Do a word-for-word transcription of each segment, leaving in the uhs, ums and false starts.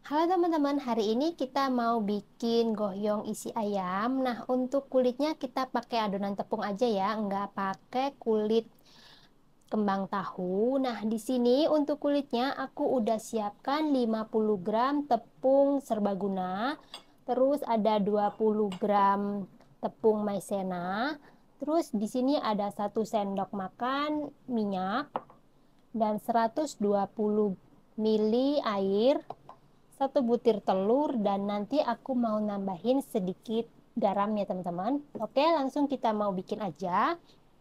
Halo teman-teman, hari ini kita mau bikin goyong isi ayam. Nah, untuk kulitnya kita pakai adonan tepung aja ya, nggak pakai kulit kembang tahu. Nah, di sini untuk kulitnya aku udah siapkan lima puluh gram tepung serbaguna, terus ada dua puluh gram tepung maizena, terus di sini ada satu sendok makan minyak dan seratus dua puluh mililiter air, satu butir telur, dan nanti aku mau nambahin sedikit garam ya teman-teman. Oke, langsung kita mau bikin aja.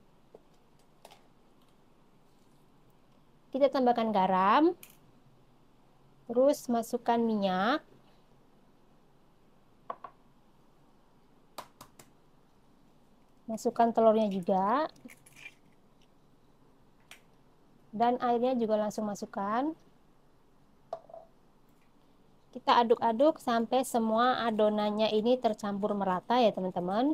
Kita tambahkan garam, terus masukkan minyak, masukkan telurnya juga, dan airnya juga langsung masukkan. Kita aduk-aduk sampai semua adonannya ini tercampur merata ya teman-teman.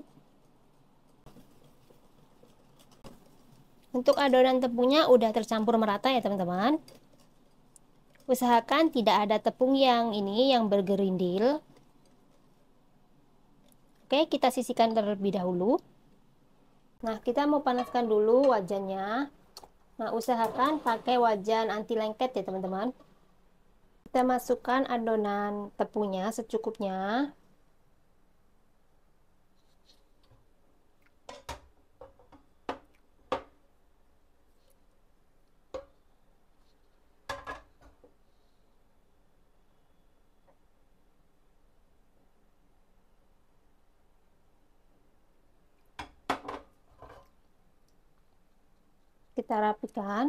Untuk adonan tepungnya udah tercampur merata ya teman-teman. Usahakan tidak ada tepung yang ini yang bergerindil. Oke, kita sisihkan terlebih dahulu. Nah, kita mau panaskan dulu wajannya. Nah, usahakan pakai wajan anti lengket ya teman-teman. Kita masukkan adonan tepungnya secukupnya. Kita rapikan.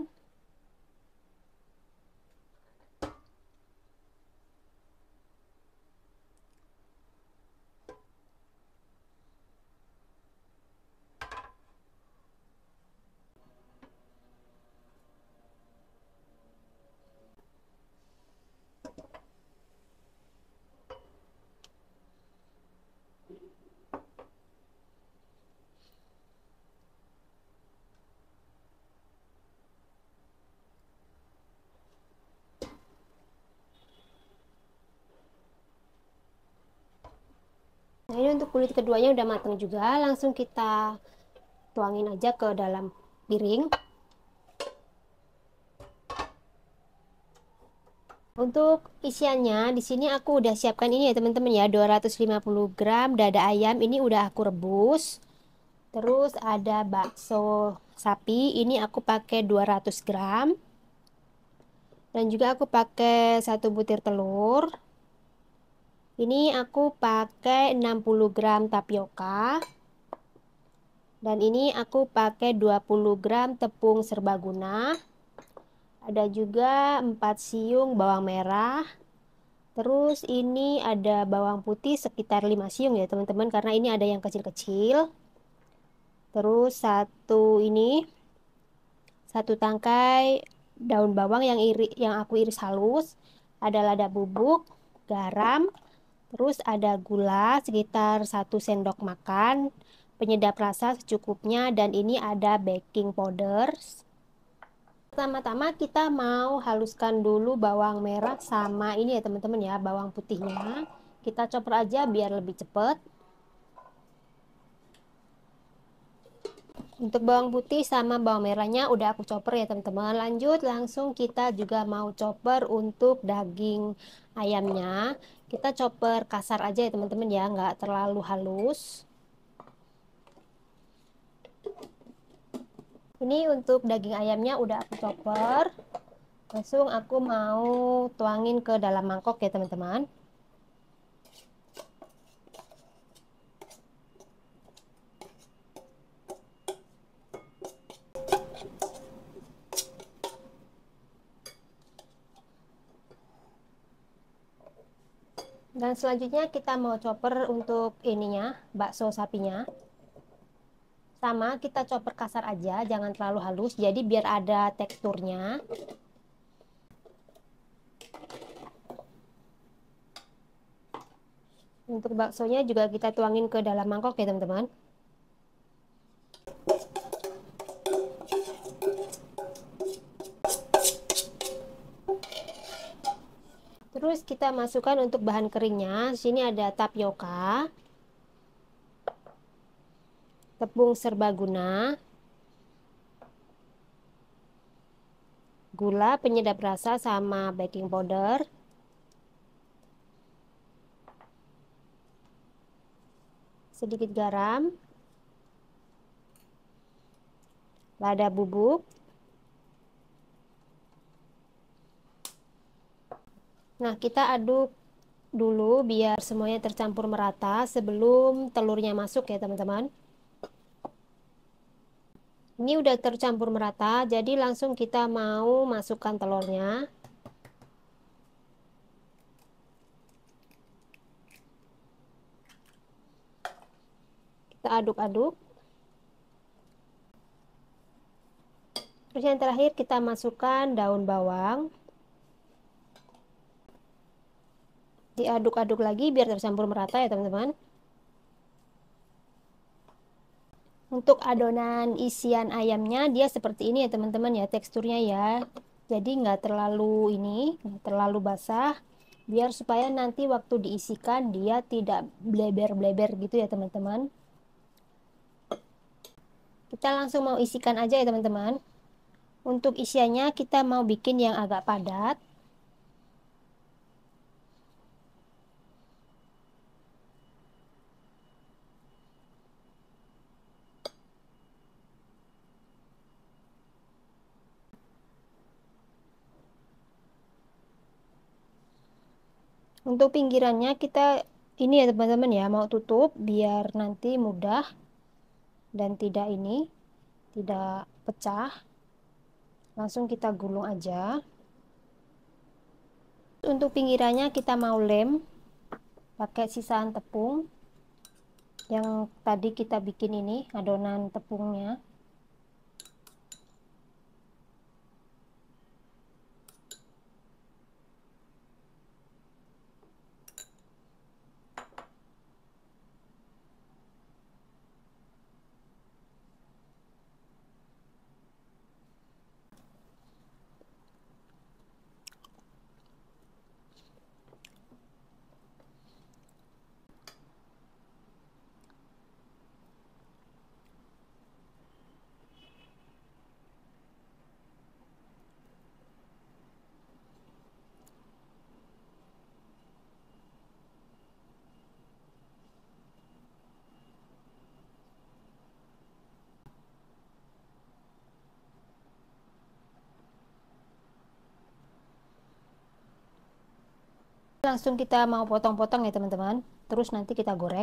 Nah, ini untuk kulit keduanya udah matang juga. Langsung kita tuangin aja ke dalam piring. Untuk isiannya di sini aku udah siapkan ini ya teman-teman ya, dua ratus lima puluh gram dada ayam ini udah aku rebus. Terus ada bakso sapi, ini aku pakai dua ratus gram. Dan juga aku pakai satu butir telur. Ini aku pakai enam puluh gram tapioka. Dan ini aku pakai dua puluh gram tepung serbaguna. Ada juga empat siung bawang merah. Terus ini ada bawang putih sekitar lima siung ya teman-teman, karena ini ada yang kecil-kecil. Terus satu ini satu tangkai daun bawang yang iri yang aku iris halus, ada lada bubuk, garam, terus ada gula sekitar satu sendok makan, penyedap rasa secukupnya, dan ini ada baking powder. Pertama-tama kita mau haluskan dulu bawang merah sama ini ya teman-teman ya, bawang putihnya. Kita chopper aja biar lebih cepat. Untuk bawang putih sama bawang merahnya udah aku chopper ya teman-teman. Lanjut langsung kita juga mau chopper untuk daging ayamnya. Kita chopper kasar aja ya teman-teman ya, nggak terlalu halus. Ini untuk daging ayamnya udah aku chopper. Langsung aku mau tuangin ke dalam mangkok ya teman-teman. Dan selanjutnya kita mau chopper untuk ininya, bakso sapinya. Sama, kita chopper kasar aja, jangan terlalu halus, jadi biar ada teksturnya. Untuk baksonya juga kita tuangin ke dalam mangkok ya teman-teman. Terus Terus kita masukkan untuk bahan keringnya. Sini ada tapioka, tepung serbaguna, gula penyedap rasa sama baking powder, sedikit garam, lada bubuk. Nah, kita aduk dulu biar semuanya tercampur merata sebelum telurnya masuk ya teman-teman. Ini udah tercampur merata, jadi langsung kita mau masukkan telurnya. Kita aduk-aduk. Terus yang terakhir kita masukkan daun bawang. Diaduk-aduk lagi biar tercampur merata ya teman-teman. Untuk adonan isian ayamnya dia seperti ini ya teman-teman ya teksturnya ya. Jadi nggak terlalu ini, nggak terlalu basah. Biar supaya nanti waktu diisikan dia tidak bleber-bleber gitu ya teman-teman. Kita langsung mau isikan aja ya teman-teman. Untuk isiannya kita mau bikin yang agak padat. Untuk pinggirannya kita ini ya teman-teman ya mau tutup biar nanti mudah dan tidak ini tidak pecah. Langsung kita gulung aja. Untuk pinggirannya kita mau lem pakai sisaan tepung yang tadi kita bikin ini adonan tepungnya. Langsung kita mau potong-potong ya teman-teman. Terus nanti kita goreng.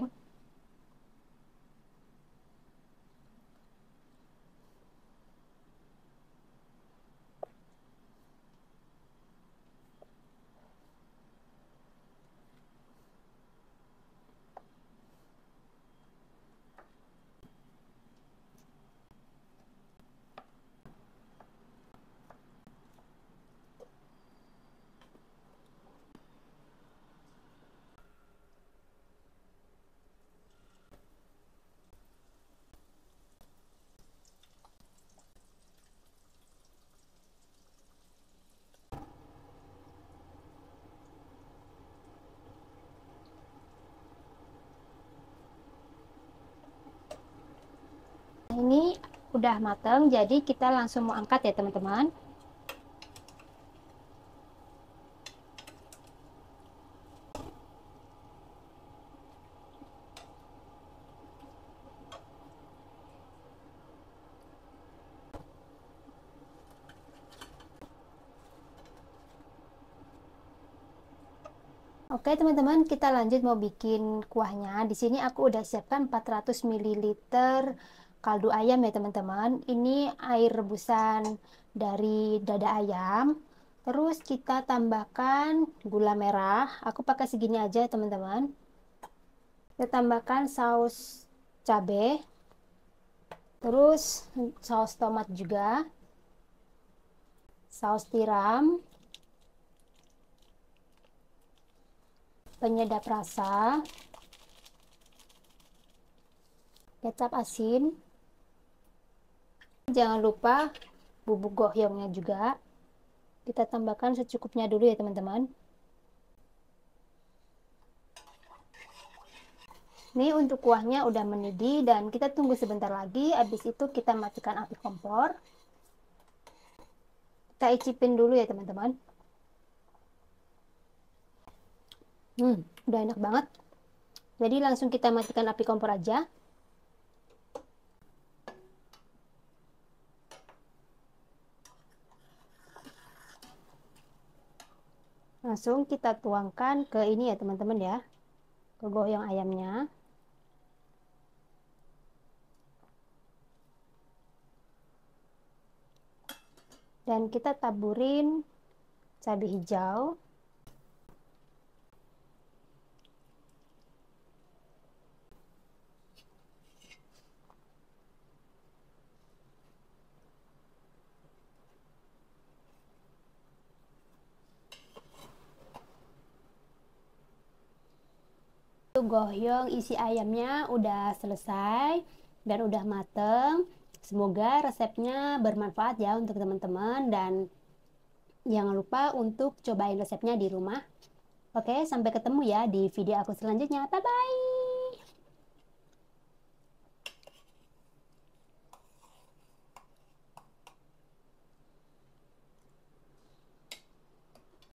Ini udah mateng, jadi kita langsung mau angkat ya teman-teman. Oke teman-teman, kita lanjut mau bikin kuahnya. Di sini aku udah siapkan empat ratus mililiter kaldu ayam ya teman-teman. Ini air rebusan dari dada ayam. Terus kita tambahkan gula merah. Aku pakai segini aja teman-teman. Kita tambahkan saus cabai. Terus saus tomat juga. Saus tiram. Penyedap rasa, kecap asin, jangan lupa bubuk gohyongnya juga kita tambahkan secukupnya dulu ya teman-teman. Ini untuk kuahnya udah mendidih dan kita tunggu sebentar lagi. Habis itu kita matikan api kompor. Kita icipin dulu ya teman-teman. Hmm, udah enak banget. Jadi langsung kita matikan api kompor aja. Langsung kita tuangkan ke ini ya teman-teman ya. Ke goyong ayamnya. Dan kita taburin cabai hijau. Goyong isi ayamnya udah selesai dan udah mateng. Semoga resepnya bermanfaat ya untuk teman-teman dan jangan lupa untuk cobain resepnya di rumah. Oke, sampai ketemu ya di video aku selanjutnya. Bye bye.